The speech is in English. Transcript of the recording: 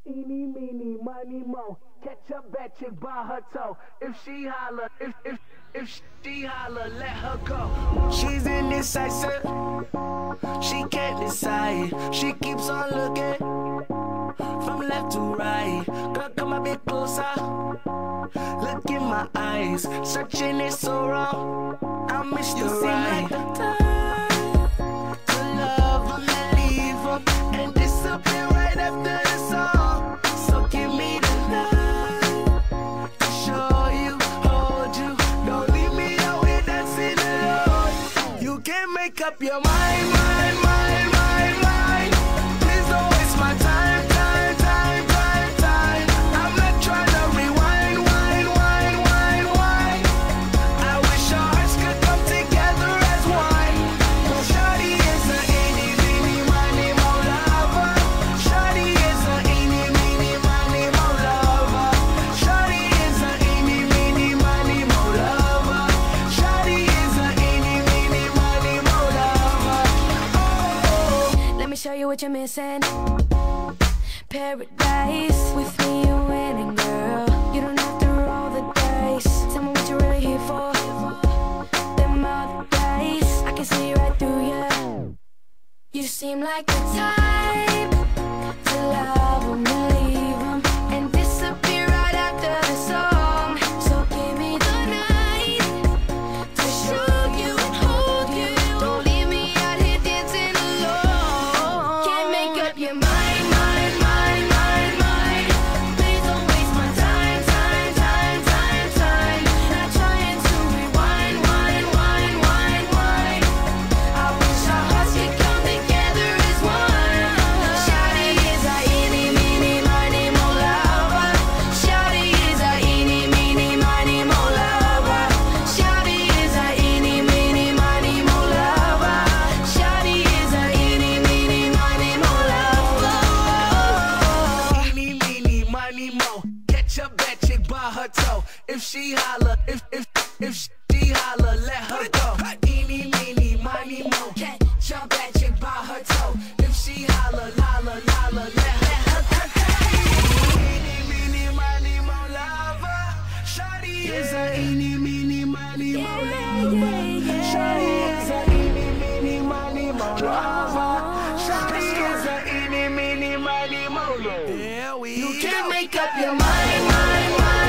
Eeny, meeny, miny, mo. Catch a bad chick by her toe. If she holler, if she holler, let her go. She's indecisive. She can't decide. She keeps on looking from left to right. Girl, come a bit closer. Look in my eyes. Searching is so wrong. I miss the right. Like the time to love them and leave them and disappear right after the song. So give me the love to show you, hold you. Don't leave me out here dancing alone. You can't make up your mind, mind, mind, mind, mind. Please don't waste my time, time, time, time, time. I'm not trying to rewind, wind, wind, wind, wind. I wish our hearts could come together as one. Well, shawty is a eeny, meeny, miny, mo lover. Shawty is a eeny, meeny, miny, mo lover. Shawty is a eeny, meeny, miny, mo lover. Shawty is a eeny, meeny, miny, mo lover. Oh. Let me show you what you're missing. Paradise. With me you're winning, girl. You don't have to roll the dice. Tell me what you're really here for. Them other dice, I can see right through you. You seem like the type to love them and leave them and disappear right after the song. So give me the night to show you and hold you. Don't leave me out here dancing alone. Can't make up your mind, mind, mind, mind, mind. Please don't waste my time, time, time, time, time. Not trying to rewind, wind, wind, wind, wind. I wish our hearts could come together as one. Shawty is a eeny, meeny, miny, mo lover. Shawty is a eeny, meeny, miny, mo lover. Shawty is a eeny, meeny, miny, mo lover. Shawty is a eeny, meeny, miny, mo lover. Eeny, meeny, miny, mo. Catch a bad chick by her toe. If she holler, if she holler, let her go. Eeny, meeny, miny, mo. Catch a bad chick by her toe. If she holler, holler, holler, let her go. Eeny, meeny, miny, mo lover. Shawty is a eeny, meeny, miny, mo lover. Shawty is a eeny, meeny, miny, mo lover. Shawty is a eeny, meeny, miny, mo lover. You can't make up your mind, mind, mind.